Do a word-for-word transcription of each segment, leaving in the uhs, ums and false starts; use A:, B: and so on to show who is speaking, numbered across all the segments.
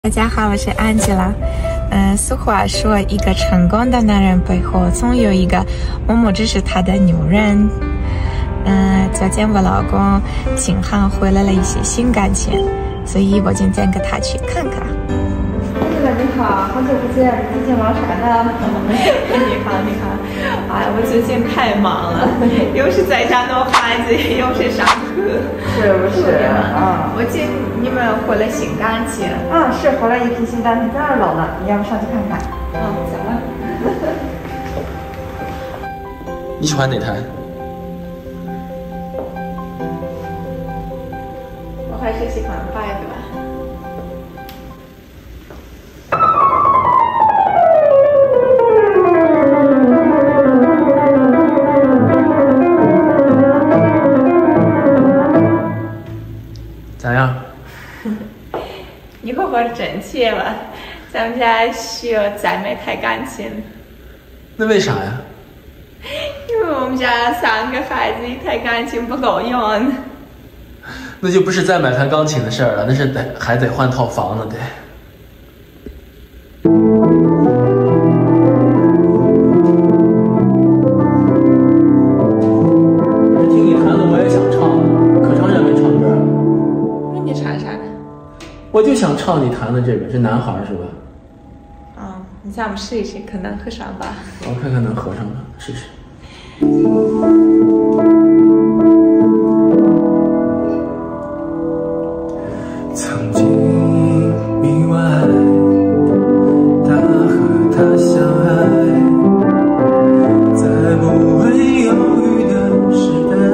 A: 大家好，我是安吉拉。嗯，俗话说，一个成功的男人背后总有一个默默支持他的女人。嗯，昨天我老公新航回来了一些新感情，所以我今天跟他去看看。
B: 安吉拉你好，好久不见，你最近忙啥呢？
A: 你好，你好。哎，我最近太忙了，又是在家弄孩子，又是上课，
B: 是不是？啊，
A: 我见你们回了新感情。
B: 啊，是回来一批新单品在二楼呢，你要不上去看看？
A: 嗯，走了。
C: 你喜欢哪台？
A: 我还是喜欢白的吧。
C: 咋样？
A: 你会不真切了？咱们家需要再买台钢琴。
C: 那为啥呀？
A: 因为我们家三个孩子，一台钢琴不够用。
C: 那就不是再买台钢琴的事儿了，那是得还得换套房了得。听你弹的我也想唱，可长时间没唱歌了。
A: 那你唱啥呢？
C: 我就想唱你弹的这个，是男孩是吧？
A: 嗯，你咱们试一试，可能合上吧。
C: 我看看能合上吗？试试。
D: 曾经意外，他和她相爱，在不会犹豫的时代，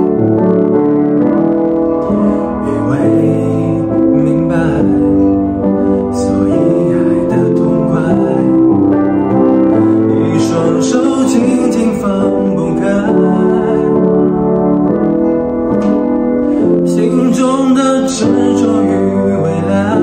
D: 因为明白，所以爱得痛快，一双手紧紧放不开，心中的执着与未来，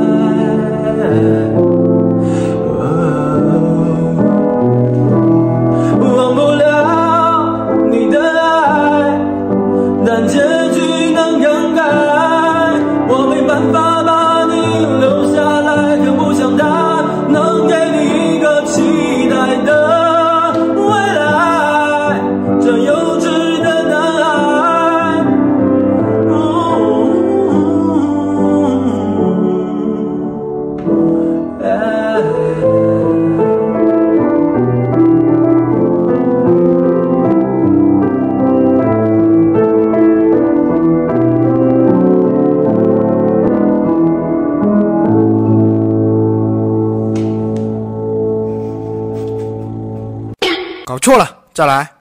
D: 忘不了你的爱，但结局能更改，我没办法把你留下来，更不想他能给你一个期待的未来，这幼稚的男孩，
E: 搞错了，再来。